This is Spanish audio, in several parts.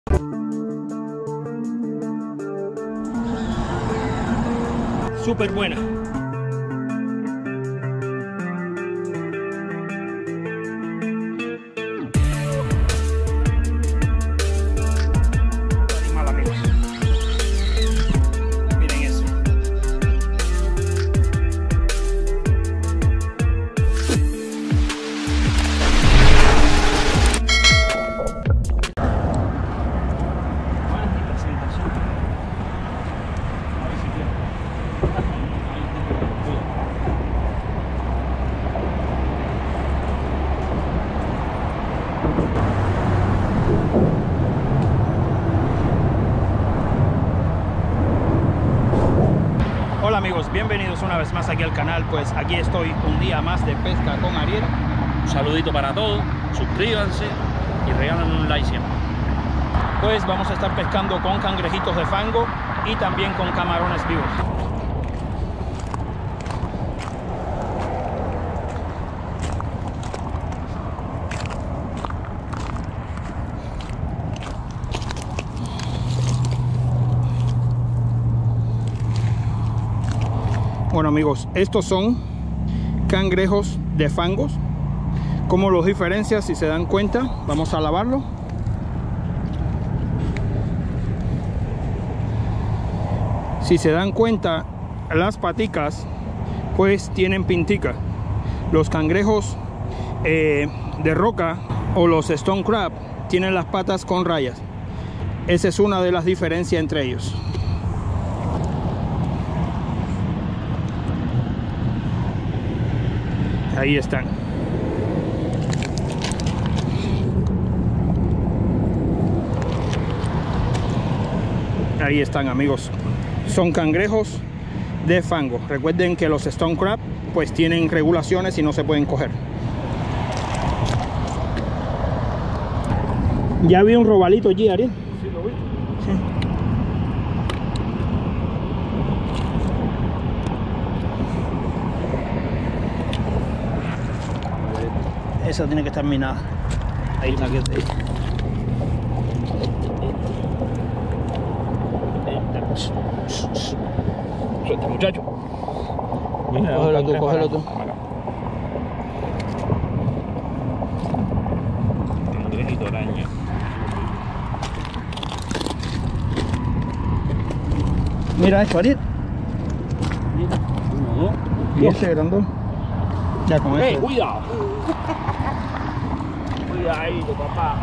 Súper buena. Animal, amigos. Miren eso. Hola amigos, bienvenidos una vez más aquí al canal. Pues aquí estoy un día más de pesca con Ariel. Un saludito para todos, suscríbanse y regálanos un like siempre. Pues vamos a estar pescando con cangrejitos de fango y también con camarones vivos. Bueno amigos, estos son cangrejos de fangos. ¿Cómo los diferencia? Si se dan cuenta, vamos a lavarlo. Si se dan cuenta, las paticas pues tienen pintica. Los cangrejos de roca o los stone crab tienen las patas con rayas. Esa es una de las diferencias entre ellos. Ahí están. Ahí están amigos. Son cangrejos de fango. Recuerden que los stone crab pues tienen regulaciones y no se pueden coger. Ya vi un robalito allí, Ariel. Sí, lo vi. Sí. Esa tiene que estar minada. Ahí está. Suelta, muchacho. Mira, Cógelo tú, cógelo tú. Cangrejito araña. Mira esto, Ariel. Mira, uno, dos. Y ese grandón. Ya con ¡Ey, esto. cuidado! Cuidadito, papá.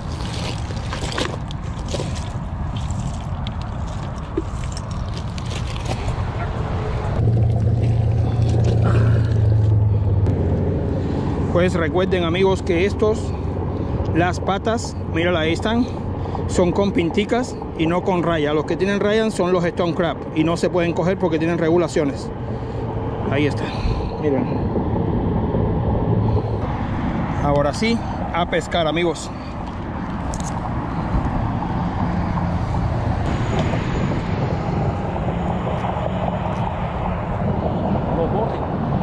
Pues recuerden amigos que estos, las patas, mírala, ahí están, son con pinticas y no con raya. Los que tienen rayas son los stone crab y no se pueden coger porque tienen regulaciones. Ahí está, miren. Ahora sí, a pescar amigos. Los botes.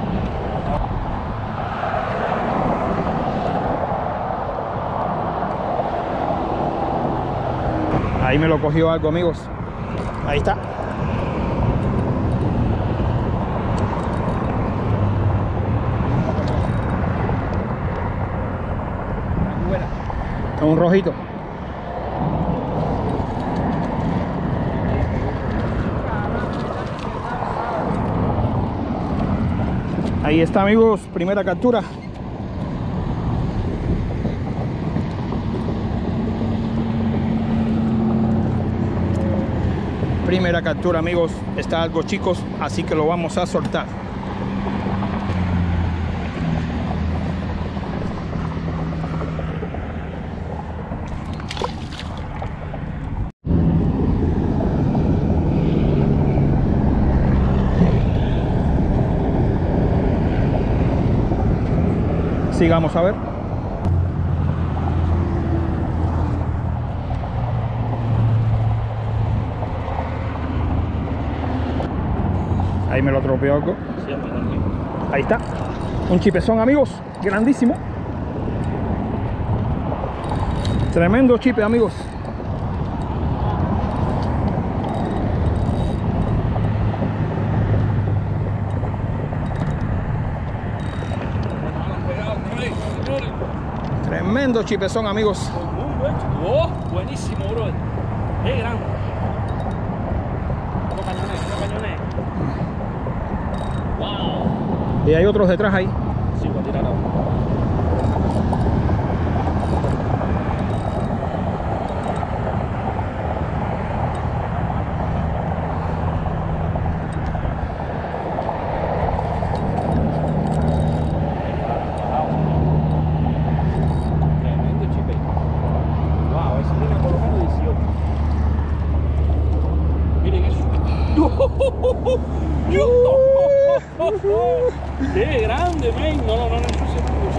Ahí me lo cogió algo amigos. Ahí está. Un rojito. Ahí está amigos, primera captura. Primera captura amigos, está algo chicos, así que lo vamos a soltar. Sigamos a ver. Ahí me lo atropelló algo. Ahí está. Un chipezón, amigos. Grandísimo. Tremendo chipe, amigos. Tremendo chipezón, amigos. Muy buen chipe. Oh, buenísimo, bro. Qué grande. Otro cañones. Wow. Y hay otros detrás ahí. Sí, voy a tirar ahora. ¡Qué grande, men! No ensucie mucho.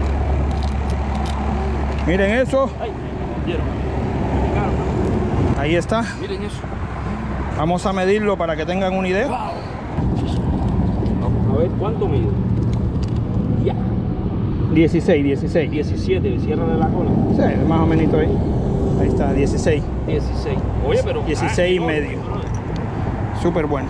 Miren eso. ¡Ay! ¿Vieron? Ahí está. Miren eso. Vamos a medirlo para que tengan una idea. Wow. A ver, ¿cuánto mide? Ya. 16. 17, cierra de la cola. Sí, más o menos ahí. Ahí está, 16. 16. Oye, pero... 16 y medio. Súper bueno.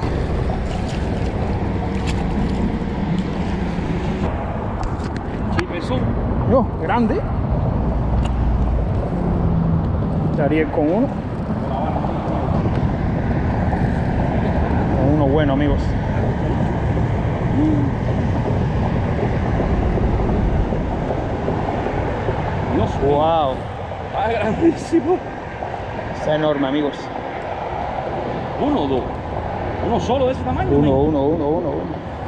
Chipezón. No, grande. Estaría con uno. Con uno bueno, amigos. Dios, Wow. está grandísimo. Está enorme, amigos. ¿Uno o dos? ¿Uno solo de ese tamaño? Uno.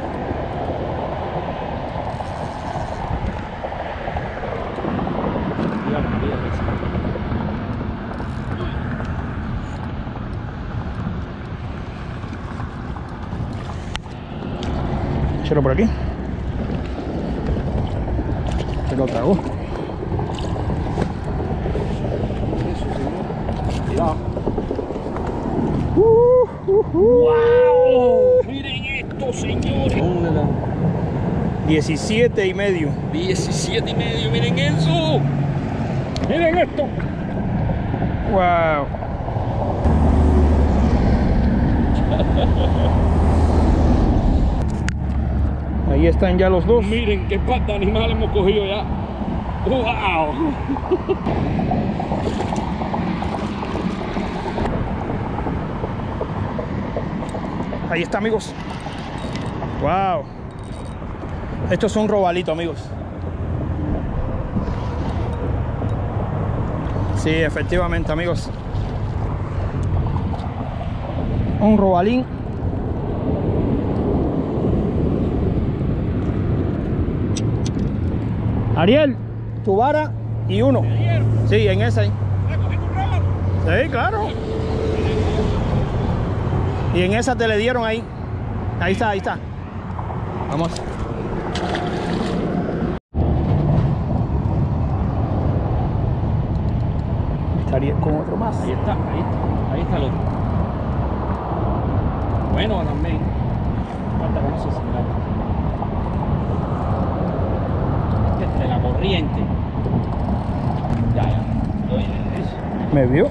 Échalo por aquí. Se lo tragó. Cuidado. ¡Wow! Miren esto, señores. 17 y medio. 17 y medio, miren eso. Miren esto. Wow. Ahí están ya los dos. Miren qué pata animal hemos cogido ya. ¡Wow! Ahí está, amigos. Wow. Esto es un robalito, amigos. Sí, efectivamente, amigos. Un robalín. Ariel, tu vara y uno. Sí, en esa ahí. Sí, claro. Y en esa te le dieron ahí. Ahí está. Vamos. Estaría con otro más. Ahí está el otro. Bueno, también. Falta con eso similar. De la corriente. Ya. ¿Me vio?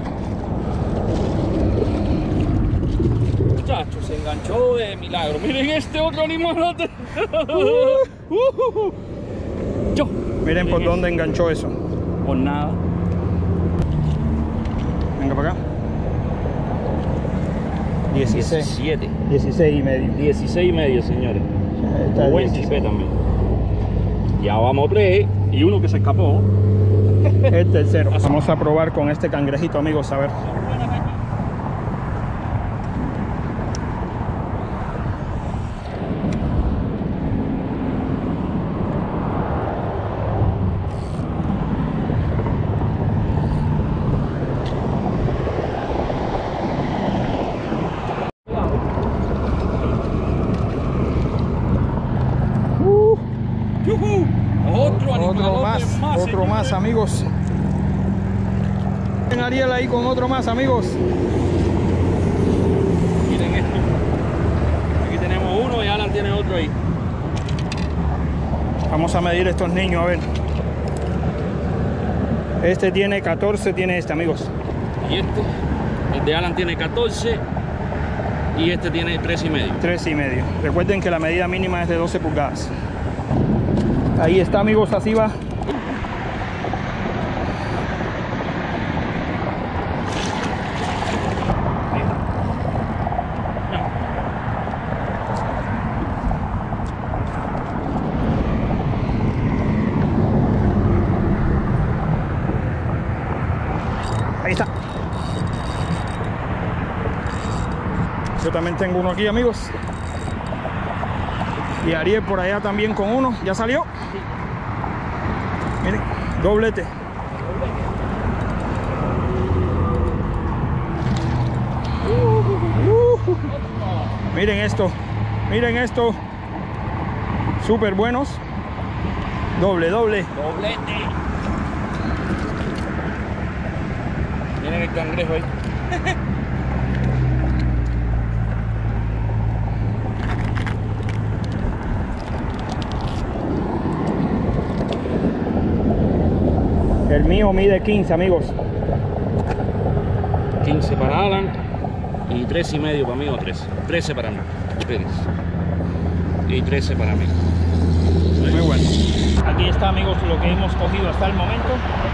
Muchachos, se enganchó de milagro. Miren este otro animalote. Miren por dónde enganchó eso. Por nada. Venga para acá. 16 y medio. 16 y medio, señores. Está Un buen 16. chipé también. Ya vamos 3 y uno que se escapó. El tercero. Vamos a probar con este cangrejito, amigos, a ver. Otro más, amigos. Ven Ariel ahí con otro más, amigos. Miren esto. Aquí tenemos uno y Alan tiene otro ahí. Vamos a medir estos niños, a ver. Este tiene 14, tiene este, amigos. Y el de Alan tiene 14 y este tiene 3 y medio. 3 y medio. Recuerden que la medida mínima es de 12 pulgadas. Ahí está, amigos, así va. Yo también tengo uno aquí, amigos. Y Ariel por allá también con uno. ¿Ya salió? Miren, doblete. Miren esto. Miren esto. Súper buenos. Doble. Doblete. Miren el cangrejo ahí. El mío mide 15, amigos. 15 para Alan y 13,5 para mí o 13. 13 para mí. Y 13 para mí. Muy bueno. Aquí está, amigos, lo que hemos cogido hasta el momento.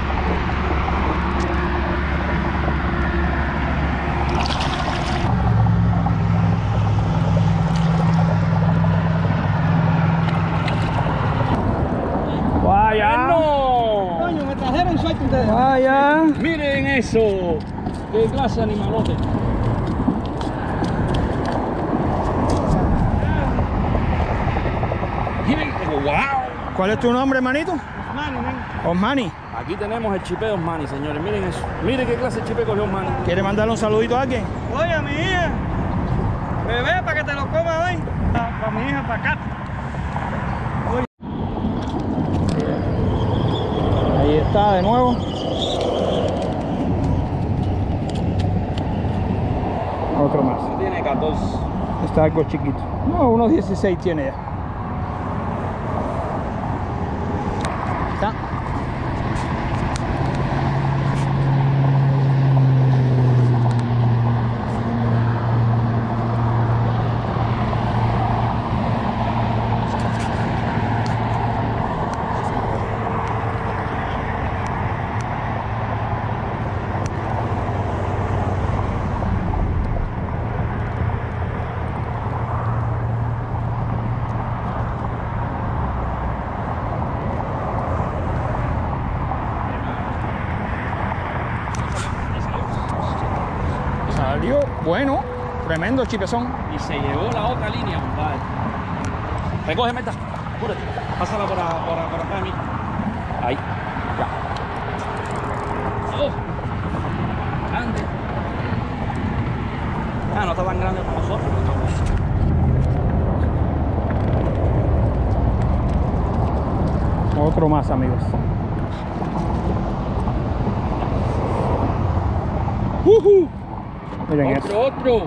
¡Vaya! ¡No! Coño, me trajeron suerte ustedes. ¡Vaya! ¡Miren eso! ¡Qué clase de animalote! Miren, ¡wow! ¿Cuál es tu nombre, manito? Mani, ven. Osmani. Aquí tenemos el chipé de Osmani, señores. Miren eso. Miren qué clase de chipé cogió Osmani. ¿Quiere mandarle un saludito a alguien? Oye, a mi hija. Bebé, para que te lo coma hoy. Para mi hija, para acá. Ahí está de nuevo. Otro más. Tiene 14. Está algo chiquito. No, unos 16 tiene ya. Está. Salió bueno, tremendo chipezón. Y se llevó la otra línea, compadre. Recoge, meta. Apúrate. Pásala por acá de mí. Ahí. Ya. Oh. Grande. Ah, no está tan grande como nosotros. Otro más, amigos. Miren eso.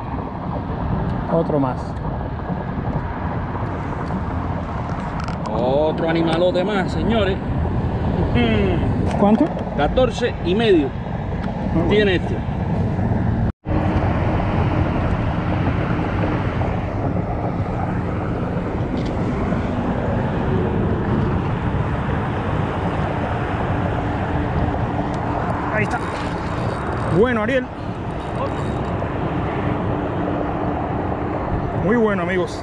Otro más. Otro animalote más, señores. ¿Cuánto? 14,5 tiene este. Ahí está. Bueno, Ariel. Muy bueno, amigos.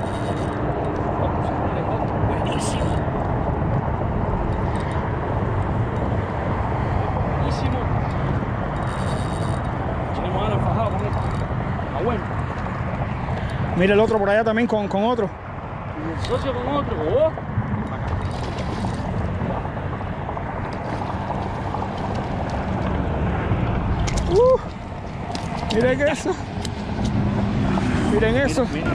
Buenísimo. Buenísimo. Tenemos algo fajado con esto. Está bueno. Mira el otro por allá también con otro. Y el socio con otro. Oh. Miren eso. Miren eso. Mira.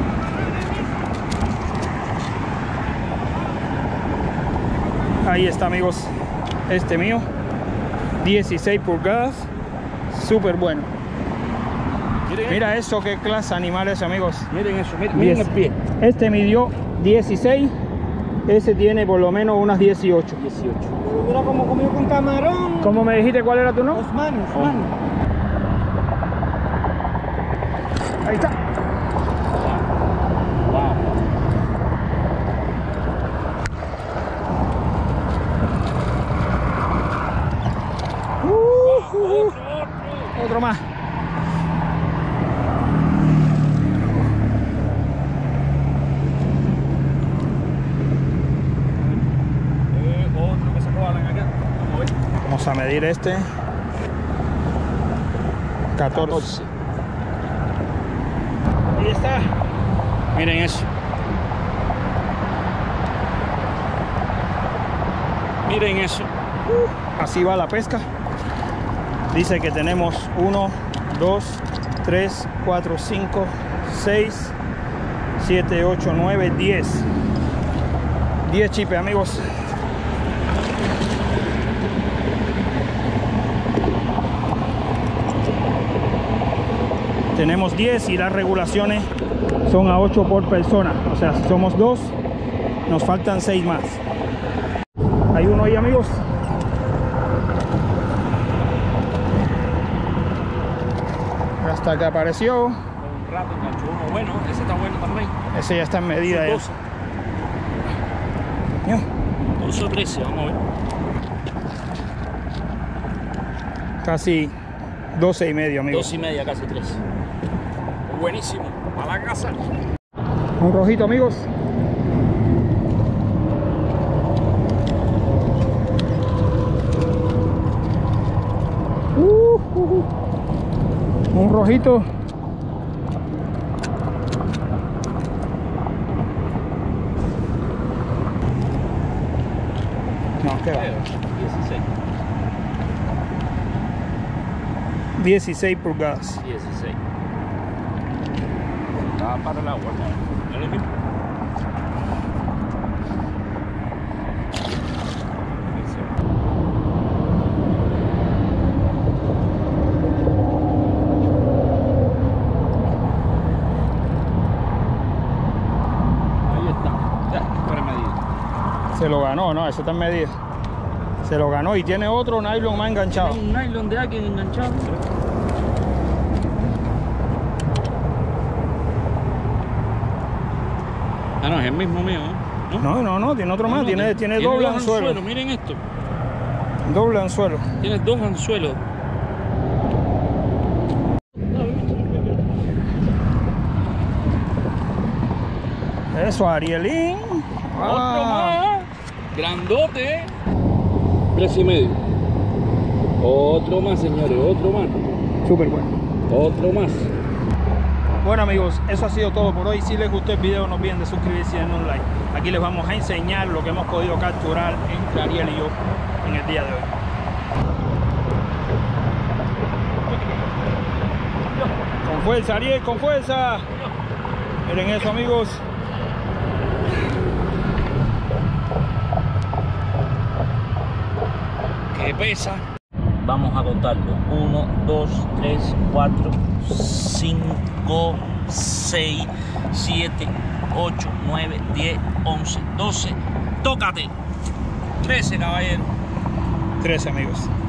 Ahí está, amigos. Este mío. 16 pulgadas. Súper bueno. Mira eso, qué clase de animal es, amigos. Miren eso, miren el pie. Este midió 16. Ese tiene por lo menos unas 18. 18. Mira cómo comió con camarón. ¿Cómo me dijiste cuál era tu nombre? Osmani. Ahí está. Wow. Otro más. Otro que sacó Alan acá. Vamos a ver. Vamos a medir este. 14. está. Miren eso. Miren eso. Así va la pesca. Dice que tenemos 1, 2, 3, 4, 5, 6, 7, 8, 9, 10. 10 chipes, amigos. Tenemos 10 y las regulaciones son a 8 por persona. O sea, si somos 2, nos faltan 6 más. Hay uno ahí, amigos. Hasta que apareció. Un rato enganchó uno bueno, ese está bueno también. Ese ya está en medida. 12. 12 o 13, vamos a ver. Casi 12 y medio, amigos. 12 y media, casi 13. Buenísimo, a la casa. Un rojito, amigos. Un rojito. No, qué va. 16. 16 pulgadas. 16. Estaba para el agua, ¿no? ¿Es lo mismo? Se lo ganó, no, eso está en medida. Se lo ganó y tiene otro nylon más enganchado. Tiene un nylon de aquí enganchado. Ah, no, es el mismo mío, ¿eh? No, tiene otro más, tiene doble anzuelo. Miren esto. Doble anzuelo. Tiene 2 anzuelos. Eso, Arielín. Otro más. Grandote. 3 y medio. Otro más, señores, otro más. Súper bueno. Otro más. Bueno, amigos, eso ha sido todo por hoy. Si les gustó el video, no olviden de suscribirse y darle un like. Aquí les vamos a enseñar lo que hemos podido capturar entre Ariel y yo en el día de hoy. Con fuerza, Ariel, con fuerza. Miren eso, amigos. Que pesa. Vamos a contarlo. 1, 2, 3, 4, 5, 6, 7, 8, 9, 10, 11, 12. ¡Tócate! 13, caballero. 13, amigos.